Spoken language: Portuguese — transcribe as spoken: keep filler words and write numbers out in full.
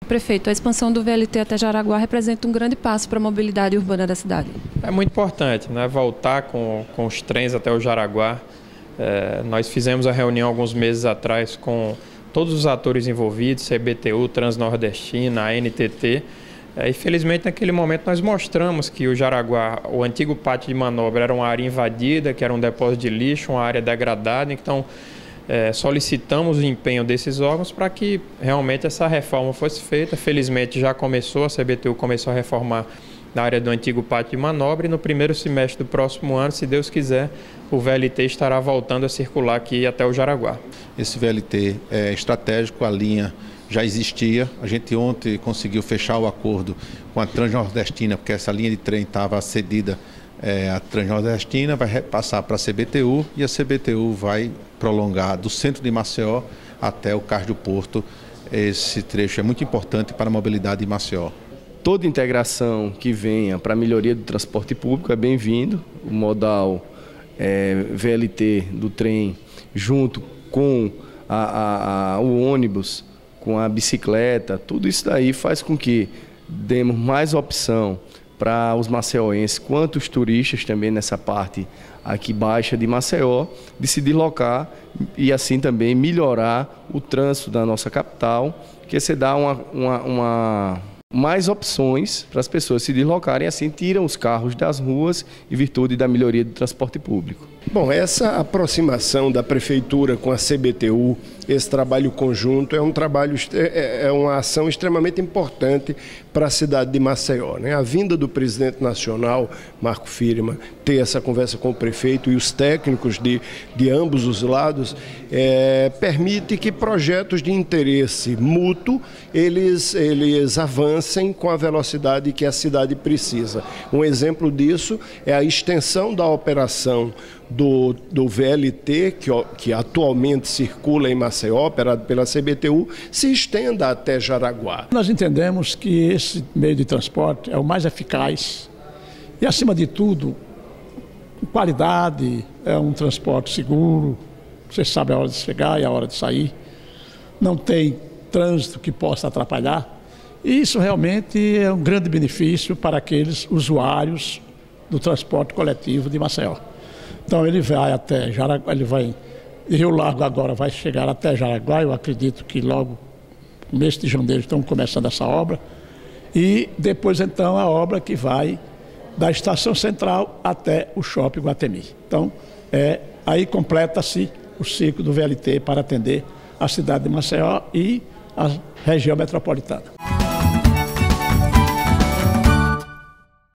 Prefeito, a expansão do V L T até Jaraguá representa um grande passo para a mobilidade urbana da cidade. É muito importante, né? Voltar com, com os trens até o Jaraguá. É, nós fizemos a reunião alguns meses atrás com todos os atores envolvidos, C B T U, Transnordestina, a N T T. É, e felizmente naquele momento nós mostramos que o Jaraguá, o antigo pátio de manobra, era uma área invadida, que era um depósito de lixo, uma área degradada. Então é, solicitamos o empenho desses órgãos para que realmente essa reforma fosse feita. Felizmente já começou, a C B T U começou a reformar na área do antigo pátio de manobra, e no primeiro semestre do próximo ano, se Deus quiser, o V L T estará voltando a circular aqui até o Jaraguá. Esse V L T é estratégico, a linha já existia. A gente ontem conseguiu fechar o acordo com a Transnordestina, porque essa linha de trem estava cedida é, à Transnordestina, vai passar para a C B T U, e a C B T U vai prolongar do centro de Maceió até o Cais do Porto. Esse trecho é muito importante para a mobilidade de Maceió. Toda integração que venha para a melhoria do transporte público é bem-vindo. O modal é, V L T do trem junto com a, a, a, o ônibus, com a bicicleta, tudo isso daí faz com que demos mais opção para os maceioenses, quanto os turistas também nessa parte aqui baixa de Maceió, de se deslocar e assim também melhorar o trânsito da nossa capital, que você dá uma... uma, uma mais opções para as pessoas se deslocarem, assim tiram os carros das ruas em virtude da melhoria do transporte público. Bom, essa aproximação da Prefeitura com a C B T U, esse trabalho conjunto, é um trabalho, é uma ação extremamente importante para a cidade de Maceió, né? A vinda do presidente nacional, Marco Firman, ter essa conversa com o prefeito e os técnicos de, de ambos os lados, é, permite que projetos de interesse mútuo, eles, eles avancem com a velocidade que a cidade precisa. Um exemplo disso é a extensão da operação Do, do V L T, que, que atualmente circula em Maceió, operado pela C B T U, se estenda até Jaraguá. Nós entendemos que esse meio de transporte é o mais eficaz e, acima de tudo, qualidade, é um transporte seguro, você sabe a hora de chegar e a hora de sair, não tem trânsito que possa atrapalhar, e isso realmente é um grande benefício para aqueles usuários do transporte coletivo de Maceió. Então ele vai até Jaraguá, ele vai, Rio Largo agora vai chegar até Jaraguá, eu acredito que logo no mês de janeiro estão começando essa obra, e depois então a obra que vai da Estação Central até o Shopping Guatemi. Então é, aí completa-se o ciclo do V L T para atender a cidade de Maceió e a região metropolitana.